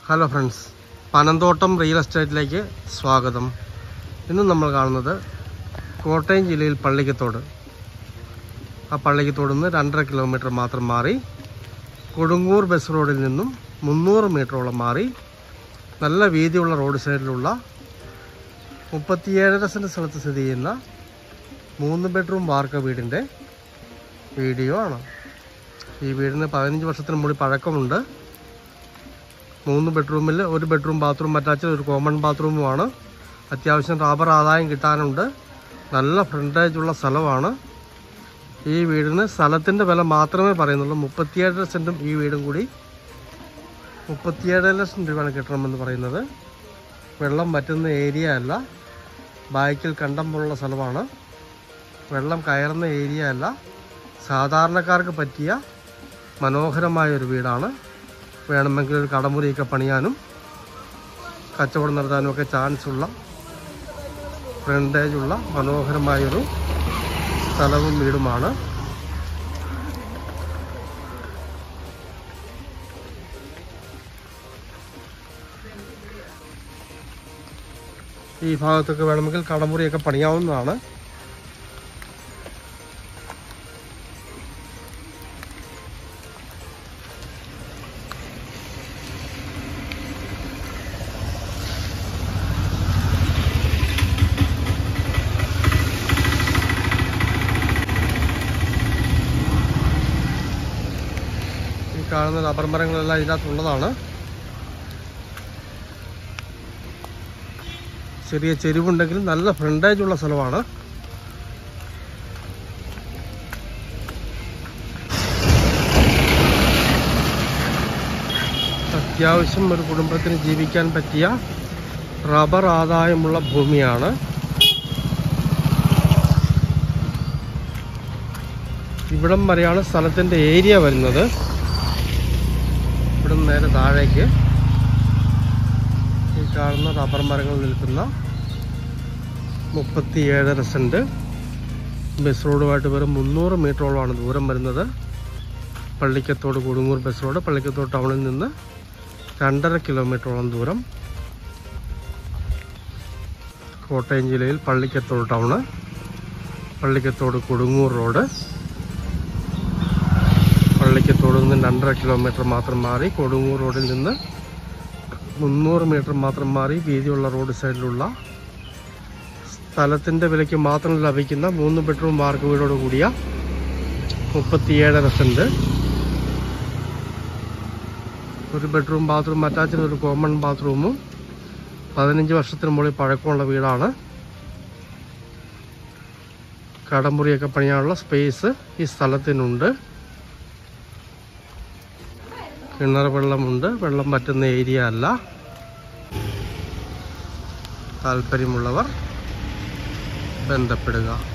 Hello friends, Panamthottam real എസ്റ്റേറ്റിലേക്ക് സ്വാഗതം. ഇന്ന് നമ്മൾ കാണുന്നത് കോട്ടയം ജില്ലയിൽ പള്ളിക്കത്തോട്. ആ പള്ളിക്കത്തോട് നിന്ന് 2.5 കിലോമീറ്റർ മാത്രം മാറി കൊടുങ്ങൂർ ബസ് റോഡിൽ നിന്നും 300 മീറ്ററോളം മാറി നല്ല വീതിയുള്ള റോഡ് സൈഡിലുള്ള 37.5 സെൻറ്റ് സ്ഥലത്ത് സ്ഥിതി ചെയ്യുന്ന 3 ബെഡ്റൂം വാർക്ക വീടിൻ്റെ വീഡിയോ ആണ്. ഈ വീടിന് 15 വർഷത്തിന് മുകളിൽ പഴക്കമുണ്ട്. 3 ബെഡ്റൂമിൽ 1 ബെഡ്റൂം ബാത്റൂം അറ്റാച്ച്ഡ്, ഒരു കോമൺ ബാത്റൂമുമാണ്. അത്യാവശ്യം റബ്ബർ ആദായം കിട്ടാനുണ്ട്. നല്ല ഫ്രണ്ടേജുള്ള സ്ഥലമാണ്. ഈ വീടിന് സ്ഥലത്തിൻ്റെ വില മാത്രമേ പറയുന്നുള്ളൂ. 37 സെൻറ്റും ഈ വീടും കൂടി 37 ലക്ഷം രൂപയാണ് കിട്ടണമെന്ന് പറയുന്നത്. വെള്ളം പറ്റുന്ന ഏരിയ അല്ല, ബാക്കിൽ കണ്ടം പോലുള്ള സ്ഥലമാണ്. വെള്ളം കയറുന്ന ഏരിയ അല്ല, സാധാരണക്കാർക്ക് പറ്റിയ മനോഹരമായൊരു വീടാണ്. വേണമെങ്കിൽ ഒരു കടമുറിയൊക്കെ പണിയാനും കച്ചവടം നടത്താനും ഒക്കെ ചാൻസുള്ള ഫ്രണ്ടേജുള്ള മനോഹരമായൊരു സ്ഥലവും വീടുമാണ്. ഈ ഭാഗത്തൊക്കെ വേണമെങ്കിൽ കടമുറിയൊക്കെ പണിയാവുന്നതാണ്. കാണുന്ന റബ്ബർ മരങ്ങളെല്ലാം ഇതിനകത്തുള്ളതാണ്. ചെറിയ ചെരുവുണ്ടെങ്കിലും നല്ല ഫ്രണ്ടേജുള്ള സ്ഥലമാണ്. അത്യാവശ്യം ഒരു കുടുംബത്തിന് ജീവിക്കാൻ പറ്റിയ റബ്ബർ ആദായമുള്ള ഭൂമിയാണ്. ഇവിടം വരെയാണ് സ്ഥലത്തിൻ്റെ ഏരിയ വരുന്നത്. ഇവിടെ നേരെ താഴേക്ക് ഈ കാണുന്ന റബ്ബർ മരങ്ങൾ നിൽക്കുന്ന 37.5 സെൻറ്റ് ബസ് റോഡുമായിട്ട് വെറും 300 മീറ്ററോളമാണ് ദൂരം വരുന്നത്. പള്ളിക്കത്തോട് കൊടുങ്ങൂർ ബസ് റോഡ്, പള്ളിക്കത്തോട് ടൗണിൽ നിന്ന് 2.5 കിലോമീറ്ററോളം ദൂരം. കോട്ടയം ജില്ലയിൽ പള്ളിക്കത്തോട് ടൗണ്, പള്ളിക്കത്തോട് കൊടുങ്ങൂർ റോഡ്, പള്ളിക്കത്തോട് നിന്ന് 2.5 കിലോമീറ്റർ മാത്രം മാറി കൊടുങ്ങൂർ റോഡിൽ നിന്ന് 300 മീറ്റർ മാത്രം മാറി വീതിയുള്ള റോഡ് സൈഡിലുള്ള സ്ഥലത്തിൻ്റെ വിലയ്ക്ക് മാത്രം ലഭിക്കുന്ന 3 ബെഡ്റൂം വാർക്ക വീടോട് കൂടിയ 37.5 സെൻറ്റ്, 1 ബെഡ്റൂം ബാത്റൂം അറ്റാച്ച്ഡ്, ഒരു കോമൺ ബാത്റൂമും 15 വർഷത്തിന് മുകളിൽ പഴക്കമുള്ള വീടാണ്. കടമുറിയൊക്കെ പണിയാനുള്ള സ്പേസ് ഈ സ്ഥലത്തിനുണ്ട്. കിണർ വെള്ളമുണ്ട്. വെള്ളം പറ്റുന്ന ഏരിയ അല്ല. താല്പര്യമുള്ളവർ ബന്ധപ്പെടുക.